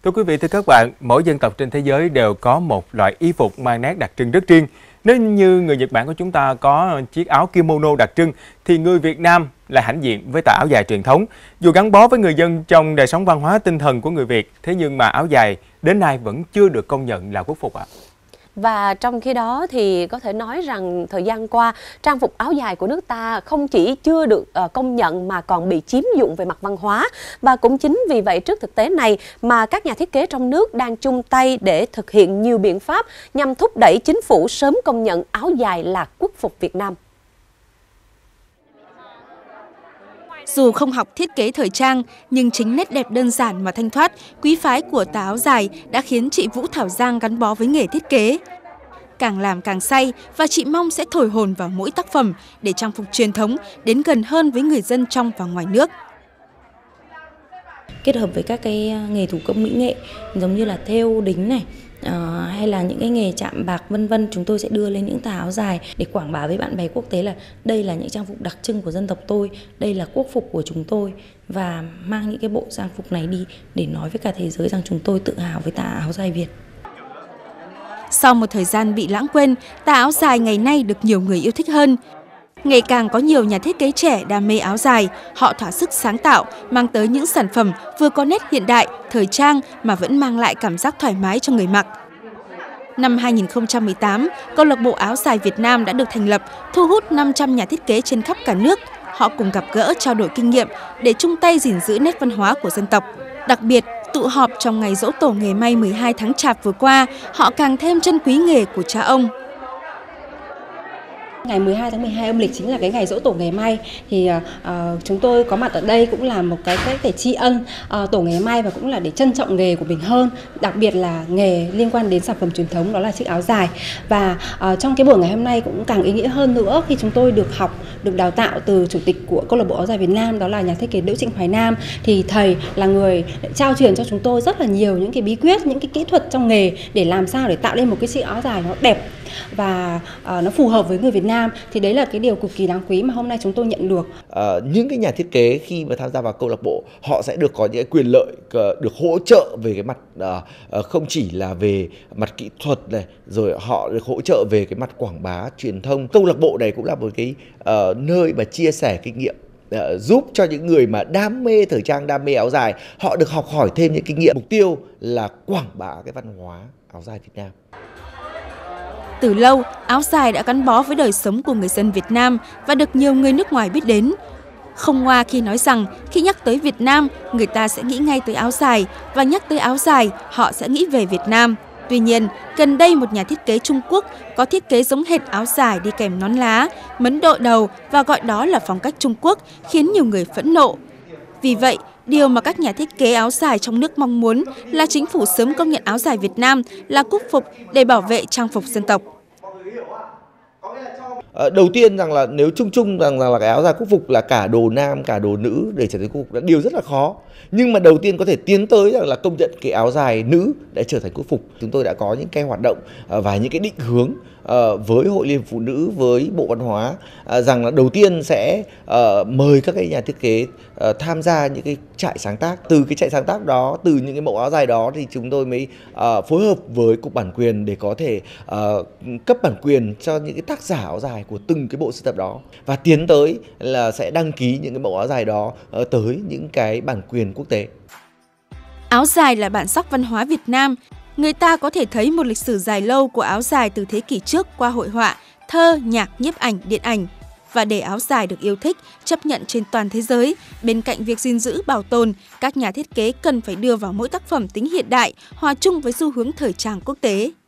Thưa quý vị, thưa các bạn, mỗi dân tộc trên thế giới đều có một loại y phục mang nét đặc trưng rất riêng. Nếu như người Nhật Bản của chúng ta có chiếc áo kimono đặc trưng, thì người Việt Nam lại hãnh diện với tà áo dài truyền thống. Dù gắn bó với người dân trong đời sống văn hóa tinh thần của người Việt, thế nhưng mà áo dài đến nay vẫn chưa được công nhận là quốc phục ạ. Và trong khi đó thì có thể nói rằng thời gian qua, trang phục áo dài của nước ta không chỉ chưa được công nhận mà còn bị chiếm dụng về mặt văn hóa. Và cũng chính vì vậy, trước thực tế này mà các nhà thiết kế trong nước đang chung tay để thực hiện nhiều biện pháp nhằm thúc đẩy chính phủ sớm công nhận áo dài là quốc phục Việt Nam. Dù không học thiết kế thời trang, nhưng chính nét đẹp đơn giản mà thanh thoát, quý phái của tà áo dài đã khiến chị Vũ Thảo Giang gắn bó với nghề thiết kế. Càng làm càng say và chị mong sẽ thổi hồn vào mỗi tác phẩm để trang phục truyền thống đến gần hơn với người dân trong và ngoài nước. Kết hợp với các cái nghề thủ công mỹ nghệ giống như là thêu đính này, hay là những cái nghề chạm bạc vân vân, chúng tôi sẽ đưa lên những tà áo dài để quảng bá với bạn bè quốc tế là đây là những trang phục đặc trưng của dân tộc tôi, đây là quốc phục của chúng tôi, và mang những cái bộ trang phục này đi để nói với cả thế giới rằng chúng tôi tự hào với tà áo dài Việt. Sau một thời gian bị lãng quên, tà áo dài ngày nay được nhiều người yêu thích hơn. Ngày càng có nhiều nhà thiết kế trẻ đam mê áo dài, họ thỏa sức sáng tạo, mang tới những sản phẩm vừa có nét hiện đại, thời trang mà vẫn mang lại cảm giác thoải mái cho người mặc. Năm 2018, câu lạc bộ áo dài Việt Nam đã được thành lập, thu hút 500 nhà thiết kế trên khắp cả nước. Họ cùng gặp gỡ, trao đổi kinh nghiệm để chung tay gìn giữ nét văn hóa của dân tộc. Đặc biệt, tụ họp trong ngày giỗ tổ nghề may 12 tháng Chạp vừa qua, họ càng thêm trân quý nghề của cha ông. Ngày 12 tháng 12 âm lịch chính là cái ngày giỗ tổ nghề may, thì chúng tôi có mặt ở đây cũng là một cái cách để tri ân tổ nghề may và cũng là để trân trọng nghề của mình hơn, đặc biệt là nghề liên quan đến sản phẩm truyền thống, đó là chiếc áo dài. Và trong cái buổi ngày hôm nay cũng càng ý nghĩa hơn nữa khi chúng tôi được học, được đào tạo từ chủ tịch của câu lạc bộ áo dài Việt Nam, đó là nhà thiết kế Đỗ Trịnh Hoài Nam. Thì thầy là người trao truyền cho chúng tôi rất là nhiều những cái bí quyết, những cái kỹ thuật trong nghề để làm sao để tạo nên một cái chiếc áo dài nó đẹp và nó phù hợp với người Việt Nam. Thì đấy là cái điều cực kỳ đáng quý mà hôm nay chúng tôi nhận được. Những cái nhà thiết kế khi mà tham gia vào câu lạc bộ, họ sẽ được có những quyền lợi, được hỗ trợ về cái mặt không chỉ là về mặt kỹ thuật này, rồi họ được hỗ trợ về cái mặt quảng bá truyền thông. Câu lạc bộ này cũng là một cái nơi mà chia sẻ kinh nghiệm, giúp cho những người mà đam mê thời trang, đam mê áo dài, họ được học hỏi thêm những kinh nghiệm. Mục tiêu là quảng bá cái văn hóa áo dài Việt Nam. Từ lâu, áo dài đã gắn bó với đời sống của người dân Việt Nam và được nhiều người nước ngoài biết đến. Không ngoa khi nói rằng khi nhắc tới Việt Nam, người ta sẽ nghĩ ngay tới áo dài, và nhắc tới áo dài, họ sẽ nghĩ về Việt Nam. Tuy nhiên, gần đây một nhà thiết kế Trung Quốc có thiết kế giống hệt áo dài đi kèm nón lá, mấn đội đầu và gọi đó là phong cách Trung Quốc, khiến nhiều người phẫn nộ. Vì vậy, điều mà các nhà thiết kế áo dài trong nước mong muốn là chính phủ sớm công nhận áo dài Việt Nam là quốc phục để bảo vệ trang phục dân tộc. Đầu tiên rằng là nếu chung rằng là cái áo dài quốc phục là cả đồ nam cả đồ nữ để trở thành quốc phục là điều rất là khó. Nhưng mà đầu tiên có thể tiến tới rằng là công nhận cái áo dài nữ để trở thành quốc phục. Chúng tôi đã có những cái hoạt động và những cái định hướng với Hội Liên hiệp Phụ nữ, với Bộ Văn hóa, rằng là đầu tiên sẽ mời các cái nhà thiết kế tham gia những cái trại sáng tác. Từ cái trại sáng tác đó, từ những cái mẫu áo dài đó thì chúng tôi mới phối hợp với Cục Bản quyền để có thể cấp bản quyền cho những cái tác giả áo dài của từng cái bộ sưu tập đó, và tiến tới là sẽ đăng ký những cái mẫu áo dài đó tới những cái bản quyền quốc tế. Áo dài là bản sắc văn hóa Việt Nam. Người ta có thể thấy một lịch sử dài lâu của áo dài từ thế kỷ trước qua hội họa, thơ, nhạc, nhiếp ảnh, điện ảnh. Và để áo dài được yêu thích, chấp nhận trên toàn thế giới, bên cạnh việc gìn giữ, bảo tồn, các nhà thiết kế cần phải đưa vào mỗi tác phẩm tính hiện đại, hòa chung với xu hướng thời trang quốc tế.